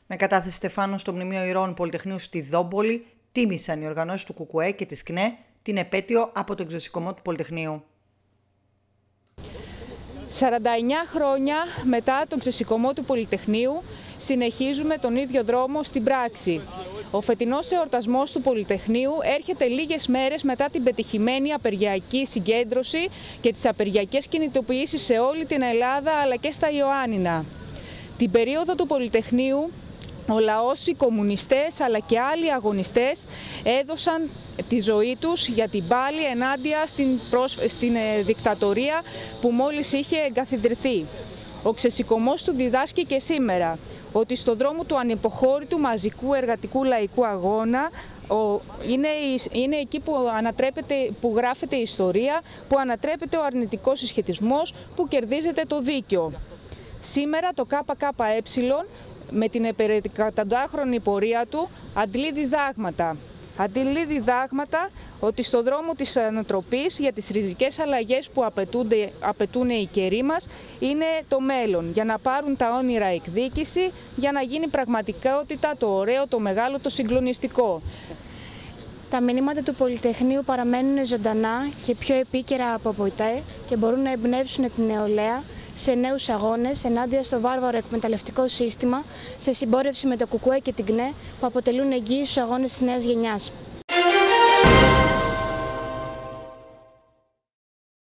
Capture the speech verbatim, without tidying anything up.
Με κατάθεση Στεφάνου στο Μνημείο Ηρώων Πολυτεχνείου στη Δόμπολη, τίμησαν οι οργανώσεις του ΚΚΕ και της ΚΝΕ την επέτειο από τον ξεσηκωμό του Πολυτεχνείου. σαράντα εννέα χρόνια μετά τον ξεσηκωμό του Πολυτεχνείου, συνεχίζουμε τον ίδιο δρόμο στην πράξη. Ο φετινός εορτασμός του Πολυτεχνείου έρχεται λίγες μέρες μετά την πετυχημένη απεργιακή συγκέντρωση και τις απεργιακές κινητοποιήσεις σε όλη την Ελλάδα αλλά και στα Ιωάννινα. Την περίοδο του Πολυτεχνείου, ο λαός, οι κομμουνιστές αλλά και άλλοι αγωνιστές έδωσαν τη ζωή τους για την πάλη ενάντια στην, προσ... στην ε, δικτατορία που μόλις είχε εγκαθιδρυθεί. Ο ξεσηκωμός του διδάσκει και σήμερα ότι στο δρόμο του ανυποχώρητου μαζικού εργατικού λαϊκού αγώνα ο, είναι, είναι εκεί που, ανατρέπεται, που γράφεται η ιστορία, που ανατρέπεται ο αρνητικός συσχετισμός, που κερδίζεται το δίκαιο. Σήμερα το ΚΚΕ με την επεκατοντάχρονη πορεία του αντλεί διδάγματα. Αντλεί διδάγματα ότι στο δρόμο της ανατροπής για τις ριζικές αλλαγές που απαιτούν οι καιροί μας είναι το μέλλον, για να πάρουν τα όνειρα εκδίκηση, για να γίνει πραγματικότητα το ωραίο, το μεγάλο, το συγκλονιστικό. Τα μηνύματα του Πολυτεχνείου παραμένουν ζωντανά και πιο επίκαιρα από ποτέ και μπορούν να εμπνεύσουν την νεολαία σε νέους αγώνες ενάντια στο βάρβαρο εκμεταλλευτικό σύστημα, σε συμπόρευση με το ΚΚΕ και την ΚΝΕ που αποτελούν εγγύη στους αγώνες της νέας γενιάς.